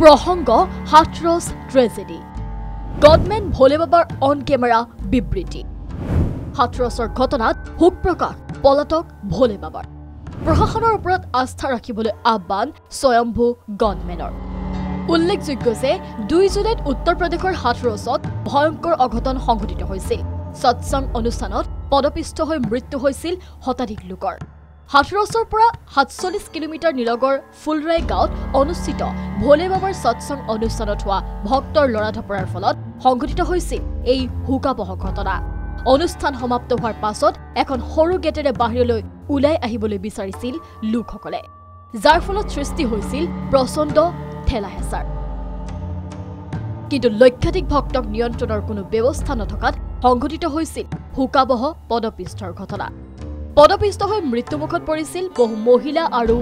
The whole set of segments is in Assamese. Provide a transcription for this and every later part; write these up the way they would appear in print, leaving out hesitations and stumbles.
প্ৰসংগ হাথৰছ ট্ৰেজেডি গডমেন ভোলে বাবাৰ অন কেমেৰা বিবৃতি হাথৰছৰ ঘটনাত হুক প্ৰকাশ পলাতক ভোলে বাবাৰ প্ৰশাসনৰ ওপৰত আস্থা ৰাখিবলৈ আহ্বান স্বয়ম্ভু গডমেনৰ উল্লেখযোগ্য যে 2 জুলাইত উত্তৰ প্ৰদেশৰ হাথৰছত ভয়ংকৰ অঘটন সংঘটিত হৈছিল সৎসংগ অনুষ্ঠানত পদপিষ্ট হৈ মৃত্যু হৈছিল শতাধিক লোকৰ হাথৰছৰ পৰা 47 কিলোমিটাৰ নিলগৰ ফুলৰাই গাঁৱত অনুষ্ঠিত ভোলে বাবাৰ সৎসংগ অনুষ্ঠানত হোৱা ভক্তৰ লৰাধপৰাৰ ফলত সংঘটিত হৈছিল এই হুকাবহ ঘটনা অনুষ্ঠান সমাপ্ত হোৱাৰ পাছত এখন সৰু গেটেৰে বাহিৰলৈ উলাই আহিবলৈ বিচাৰিছিল লোকসকলে যাৰ ফলত সৃষ্টি হৈছিল প্ৰচণ্ড ঠেলাহেঁচাৰ কিন্তু লক্ষাধিক ভক্তক নিয়ন্ত্ৰণৰ কোনো ব্যৱস্থা নথকাত সংঘটিত হৈছিল হুকাবহ পদপিষ্টৰ ঘটনা পদপিষ্ট হৈ মৃত্যুমুখত পৰিছিল বহু মহিলা আৰু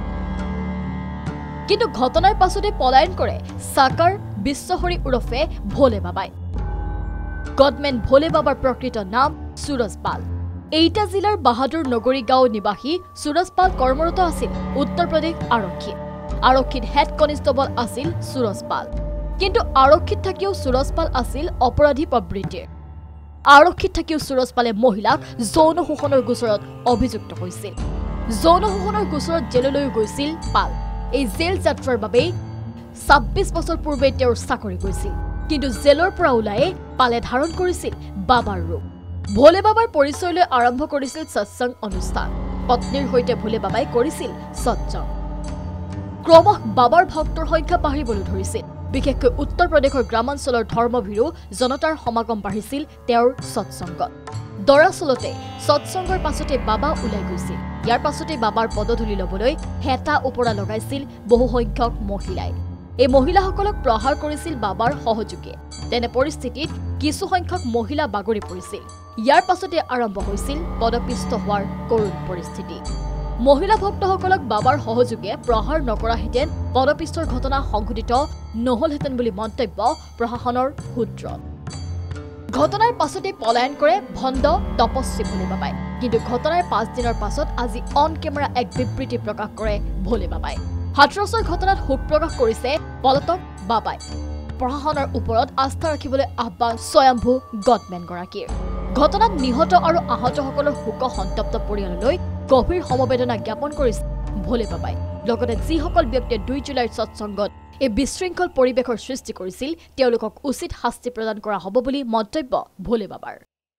কিন্তু ঘটনাৰ পাছতে পলায়ন কৰে সাকাৰ বিশ্বহৰি উৰফে ভোলে বাবাই গডমেন ভোলে বাবাৰ প্ৰকৃত নাম সুৰজ পাল এইটা জিলাৰ বাহাদুৰ নগৰী গাঁও নিবাসী সুৰজ পাল কৰ্মৰত আছিল উত্তৰ প্ৰদেশ আৰক্ষীত হেড কনিষ্টেবল আছিল সুৰজ পাল কিন্তু আৰক্ষীত থাকিও সুৰজ পাল আছিল অপৰাধী প্ৰবৃত্তিৰ আৰক্ষীত থাকিও সুৰজ পালে মহিলাক যৌন শোষণৰ গোচৰত অভিযুক্ত হৈছিল যৌন শোষণৰ গোচৰত জেললৈ গৈছিল পাল এই জেল যাত্ৰাৰ বাবে 26 বছৰ পূৰ্বে তেওঁৰ চাকৰি গৈছিল কিন্তু জেলৰ পৰা ওলাই পালে ধাৰণ কৰিছিল বাবাৰ ৰূপ ভোলে বাবাৰ পৰিচয় লৈ আৰম্ভ কৰিছিল সৎসংগ অনুষ্ঠান পত্নীৰ সৈতে ভোলে বাবাই কৰিছিল সৎসংগ ক্ৰমশ বাবাৰ ভক্তৰ সংখ্যা বাঢ়িবলৈ ধৰিছিল বিশেষকৈ উত্তৰ প্ৰদেশৰ গ্ৰামাঞ্চলৰ ধৰ্মভীৰু জনতাৰ সমাগম বাঢ়িছিল তেওঁৰ সৎসংগত দৰাচলতে সৎসংগৰ পাছতে বাবা ওলাই গৈছিল ইয়াৰ পাছতে বাবাৰ পদধূলি ল'বলৈ হেতা ওপৰা লগাইছিল বহু সংখ্যক মহিলাই এই মহিলাসকলক প্ৰহাৰ কৰিছিল বাবাৰ সহযোগীয়ে তেনে পৰিস্থিতিত কিছু সংখ্যক মহিলা বাগৰি পৰিছিল ইয়াৰ পাছতে আৰম্ভ হৈছিল পদপিষ্ট হোৱাৰ কৰুণ পৰিস্থিতি মহিলা ভক্তসকলক বাবাৰ সহযোগে প্ৰহাৰ নকৰাহেঁতেন পদপিষ্টৰ ঘটনা সংঘটিত নহলহেঁতেন বুলি মন্তব্য প্ৰশাসনৰ সূত্ৰত ঘটনাৰ পাছতে পলায়ন কৰে ভণ্ড তপস্বী ভোলে বাবাই কিন্তু ঘটনাৰ 5 দিনৰ পাছত আজি অন কেমেৰা এক বিবৃতি প্ৰকাশ কৰে ভোলে বাবাই হাথৰছৰ ঘটনাত শোক প্ৰকাশ কৰিছে পলাতক বাবাই প্ৰশাসনৰ ওপৰত আস্থা ৰাখিবলৈ আহ্বান স্বয়ম্ভু গডমেন গৰাকীৰ ঘটনাত নিহত আৰু আহতসকলৰ শোক সন্তপ্ত পৰিয়াললৈ গভীৰ সমবেদনা জ্ঞাপন কৰিছে ভোলে বাবাই লগতে যিসকল ব্যক্তিয়ে 2 জুলাইৰ সৎসংগত এই বিশৃংখল পৰিৱেশৰ সৃষ্টি কৰিছিল তেওঁলোকক উচিত শাস্তি প্ৰদান কৰা হ'ব বুলি মন্তব্য ভোলে বাবাৰ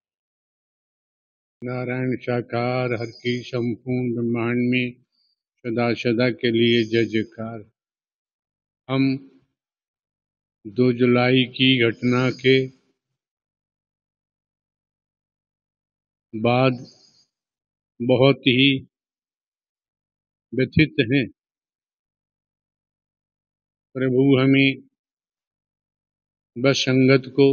नारायण साकार हर की संपूर्ण ब्रह्मांड में सदा सदा के लिए जय जयकार। हम 2 जुलाई की घटना के बाद बहुत ही व्यथित हैं। प्रभु हमें बस संगत को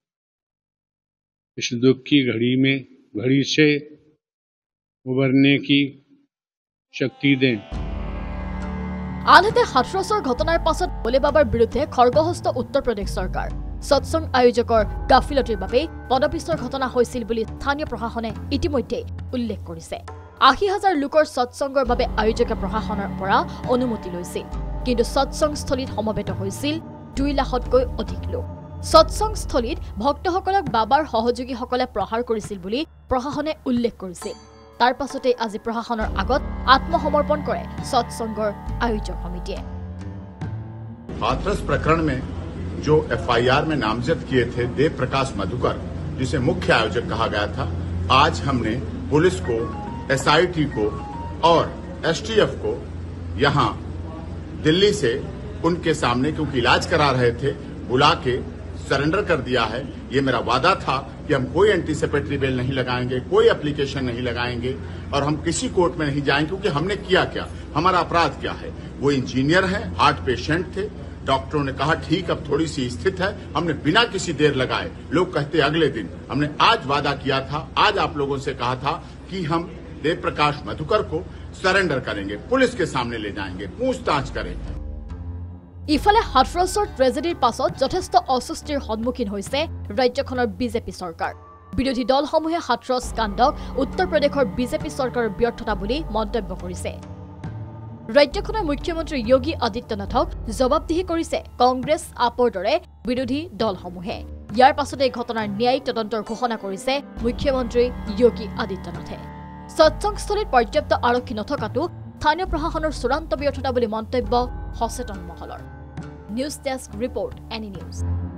इस दुख की घड़ी से उबरने की शक्ति दें। আনহাতে হাথৰছৰ ঘটনাৰ পাছত ভোলে বাবাৰ বিৰুদ্ধে খৰ্গহস্ত উত্তৰ প্ৰদেশ চৰকাৰ সৎসংগ আয়োজকৰ গাফিলতিৰ বাবে পদপিষ্টৰ ঘটনা হৈছিল বুলি স্থানীয় প্ৰশাসনে ইতিমধ্যে উল্লেখ কৰিছে ৮০,০০০ লোকৰ সৎসংগৰ বাবে আয়োজকে প্ৰশাসনৰ পৰা অনুমতি লৈছিল কিন্তু সৎসংগস্থলীত সমবেত হৈছিল 2 লাখতকৈ অধিক লোক সৎসংগস্থলীত ভক্তসকলক বাবাৰ সহযোগীসকলে প্ৰহাৰ কৰিছিল বুলি প্ৰশাসনে উল্লেখ কৰিছিল তাৰ পাছতে আজি প্ৰশাসনৰ আগত আত্মসমৰ্পণ কৰে সৎসংগৰ আয়োজক সমিতিয়ে हाथरस प्रकरण में जो एफआईआर में नामजद किए थे देव प्रकाश मधुकर जिसे मुख्य आयोजक कहा गया था आज हमने पुलिस को एसआईटी को और एसटीएफ को यहां दिल्ली से उनके सामने क्योंकि इलाज करा रहे थे बुला के सरेंडर कर दिया है। ये मेरा वादा था कि हम कोई एंटीसिपेटरी बेल नहीं लगाएंगे कोई एप्लीकेशन नहीं लगाएंगे और हम किसी कोर्ट में नहीं जाएंगे क्योंकि हमने किया क्या हमारा अपराध क्या है। वो इंजीनियर हैं हार्ट पेशेंट थे डॉक्टरों ने कहा ठीक अब थोड़ी सी स्थित है हमने बिना किसी देर लगाए लोग कहते अगले दिन हमने आज वादा किया था आज आप लोगों से कहा था कि हम देव प्रकाश मधुकर को सरेंडर करेंगे पुलिस के सामने ले जाएंगे पूछताछ करेंगे। ইফালে হাথৰছৰ ট্ৰেজেডিৰ পাছত যথেষ্ট অস্বস্তিৰ সন্মুখীন হৈছে ৰাজ্যখনৰ বিজেপি চৰকাৰ বিৰোধী দলসমূহে হাথৰছ কাণ্ডক উত্তৰ প্ৰদেশৰ বিজেপি চৰকাৰৰ ব্যৰ্থতা বুলি মন্তব্য কৰিছে ৰাজ্যখনৰ মুখ্যমন্ত্ৰী যোগী আদিত্যনাথক জবাবদিহি কৰিছে কংগ্ৰেছ আপৰ দৰে বিৰোধী দলসমূহে। ইয়াৰ পাছতে ঘটনাৰ ন্যায়িক তদন্তৰ ঘোষণা কৰিছে মুখ্যমন্ত্ৰী যোগী আদিত্যনাথে। সৎসংগস্থলীত পৰ্যাপ্ত আৰক্ষী নথকাটো স্থানীয় প্ৰশাসনৰ চূড়ান্ত ব্যৰ্থতা বুলি মন্তব্য সচেতন মহলৰ। News desk report, any news.